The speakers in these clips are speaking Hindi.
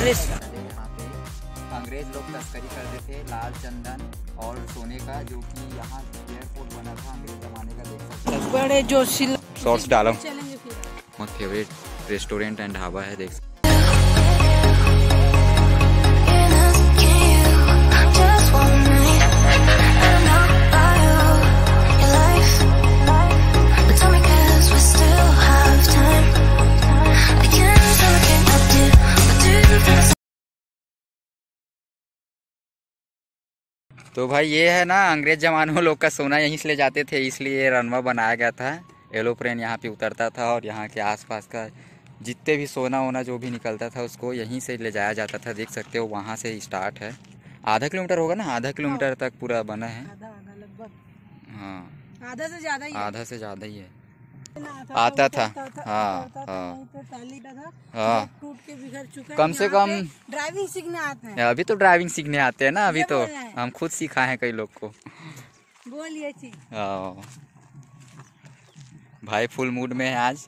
यहाँ पे अंग्रेज लोग तस्करी करते थे लाल चंदन और सोने का, जो कि यहाँ एयरपोर्ट बना था अंग्रेज जमाने का। देख सकते हैं बड़े जो शॉर्ट्स डालो। बहुत फेवरेट रेस्टोरेंट एंड ढाबा है, देख सकते। तो भाई ये है ना अंग्रेज जमानों में लोग का सोना यहीं से ले जाते थे, इसलिए रनवा बनाया गया था। एरोप्लेन यहाँ पे उतरता था और यहाँ के आसपास का जितने भी सोना वोना जो भी निकलता था उसको यहीं से ले जाया जाता था। देख सकते हो वहाँ से स्टार्ट है, आधा किलोमीटर होगा ना, आधा किलोमीटर तक पूरा बना है। हाँ आधा से ज़्यादा ही है। आता था हाँ हाँ टूट के बिखर चुका है। कम से कम ड्राइविंग सीखने आते हैं। अभी तो ड्राइविंग सीखने आते हैं ना, अभी तो हम खुद सिखा है कई लोग को। बोलिए चीज भाई फुल मूड में है आज।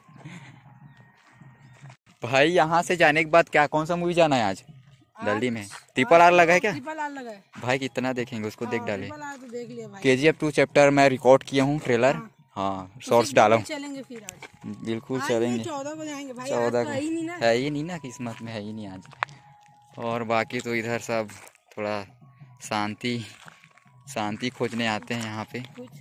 भाई यहाँ से जाने के बाद क्या कौन सा मूवी जाना है आज दिल्ली में? RRR लगा है क्या? RRR लगा है भाई कितना देखेंगे उसको, देख डाले। तो देख लिया भाई। KGF 2 चैप्टर मैं रिकॉर्ड किया हूँ ट्रेलर। हाँ शॉर्ट्स डालो। चलेंगे फिर आज, बिल्कुल चलेंगे। 14 को जाएंगे भाई। 14 को है ही नहीं ना, किस्मत में है ही नहीं आज। और बाकी तो इधर सब थोड़ा शांति खोजने आते हैं यहाँ पे।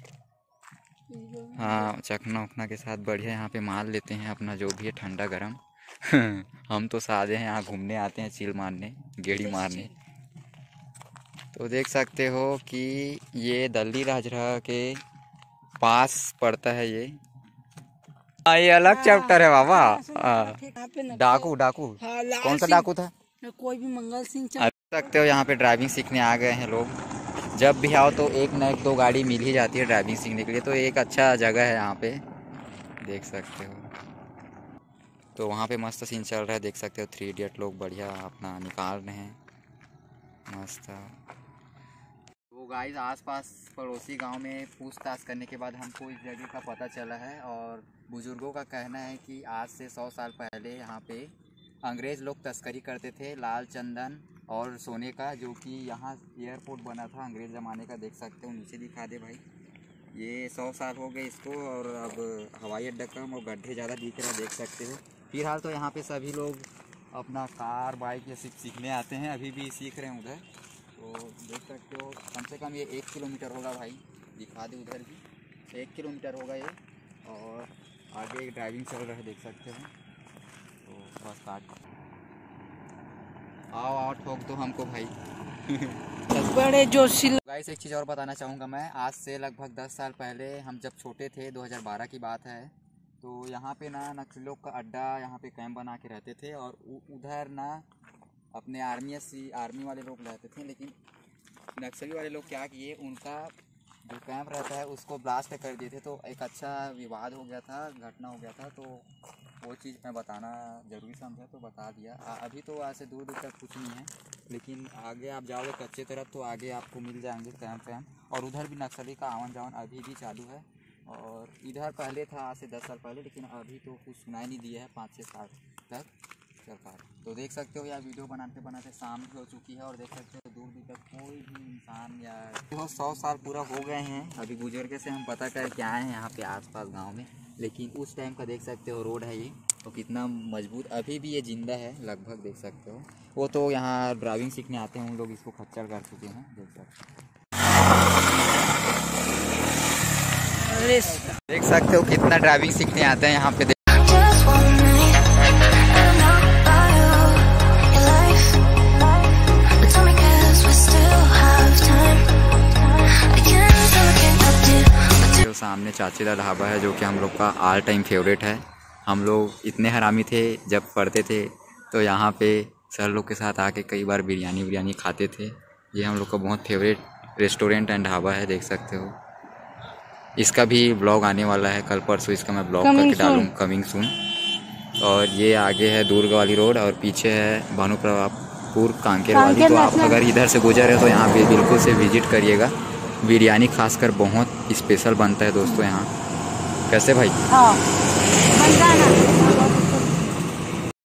हाँ चखना उखना के साथ बढ़िया यहाँ पे मार लेते हैं अपना जो भी है ठंडा गरम। हम तो सादे हैं, यहाँ घूमने आते हैं, चिल मारने, गेड़ी मारने। तो देख सकते हो कि ये दिल्ली राजरहा के पास पड़ता है ये अलग चैप्टर है बाबा। डाकू कौन सा डाकू था? कोई भी मंगल सिंह। देख सकते हो यहाँ पे ड्राइविंग सीखने आ गए हैं लोग। जब भी आओ तो एक न एक दो गाड़ी मिल ही जाती है ड्राइविंग सीखने के लिए, तो एक अच्छा जगह है यहाँ पे, देख सकते हो। तो वहाँ पे मस्त सीन चल रहा है, देख सकते हो 3 इडियट लोग बढ़िया अपना निकाल रहे हैं मस्त। तो गाइस आसपास पड़ोसी गांव में पूछताछ करने के बाद हमको इस जगह का पता चला है, और बुजुर्गों का कहना है कि आज से 100 साल पहले यहाँ पे अंग्रेज़ लोग तस्करी करते थे लाल चंदन और सोने का, जो कि यहाँ एयरपोर्ट बना था अंग्रेज़ ज़माने का। देख सकते हो नीचे दिखा दे भाई, ये 100 साल हो गए इसको, और अब हवाई अड्डा कम और गड्ढे ज़्यादा दिख रहे हैं, देख सकते हो। फिलहाल तो यहाँ पे सभी लोग अपना कार बाइक ये सीखने आते हैं, अभी भी सीख रहे हैं उधर। तो देख सकते हो कम से कम ये 1 किलोमीटर होगा भाई, दिखा दे उधर भी 1 किलोमीटर होगा ये, और आगे एक ड्राइविंग चल रहा है, देख सकते हो। तो बस काट आओ ठोक दो हमको भाई। बड़े जोशील। गाइस एक चीज़ और बताना चाहूँगा मैं, आज से लगभग 10 साल पहले हम जब छोटे थे, 2012 की बात है, तो यहाँ पे ना नक्सलियों का अड्डा, यहाँ पे कैंप बना के रहते थे, और उधर ना अपने आर्मी वाले लोग रहते थे। लेकिन नक्सली वाले लोग क्या किए, उनका जो कैंप रहता है उसको ब्लास्ट कर दिए थे, तो एक अच्छा विवाद हो गया था, घटना हो गया था। तो वो चीज़ मैं बताना ज़रूरी समझा तो बता दिया। अभी तो आज से दूर तक कुछ नहीं है, लेकिन आगे आप जाओगे कच्चे तरफ तो आगे आपको मिल जाएंगे कैंप, और उधर भी नक्सली का आवन जावन अभी भी चालू है। और इधर पहले था आज से 10 साल पहले, लेकिन अभी तो कुछ सुनाई नहीं दिया है 5-6 साल तक सरकार। तो देख सकते हो यार वीडियो बनाते बनाते शाम भी हो चुकी है, और देख सकते हो दूर दूर तक कोई भी इंसान या 100 साल पूरा हो गए हैं। अभी बुजुर्ग से हम पता कर के आए हैं यहाँ पे आसपास गांव में, लेकिन उस टाइम का देख सकते हो रोड है ये, तो कितना मजबूत अभी भी ये जिंदा है लगभग, देख सकते हो। वो तो यहाँ ड्राइविंग सीखने आते हैं उन लोग इसको खच्चर कर चुके हैं, देख सकते हो। देख सकते हो कितना ड्राइविंग सीखने आते हैं यहाँ पे। सामने चाची का ढाबा है, जो कि हम लोग का ऑल टाइम फेवरेट है। हम लोग इतने हरामी थे जब पढ़ते थे, तो यहाँ पे सर लोग के साथ आके कई बार बिरयानी खाते थे। ये हम लोग का बहुत फेवरेट रेस्टोरेंट एंड ढाबा है, देख सकते हो। इसका भी ब्लॉग आने वाला है कल परसों, इसका मैं ब्लॉग करके डालूँ, कमिंग सून। और ये आगे है दुर्ग वाली रोड, और पीछे है भानुप्रतापपुर कांकेर वाली। तो आप अगर इधर से गुजरे तो यहाँ पे बिल्कुल से विजिट करिएगा। बिरयानी खासकर बहुत स्पेशल बनता है दोस्तों यहाँ। कैसे भाई? हाँ,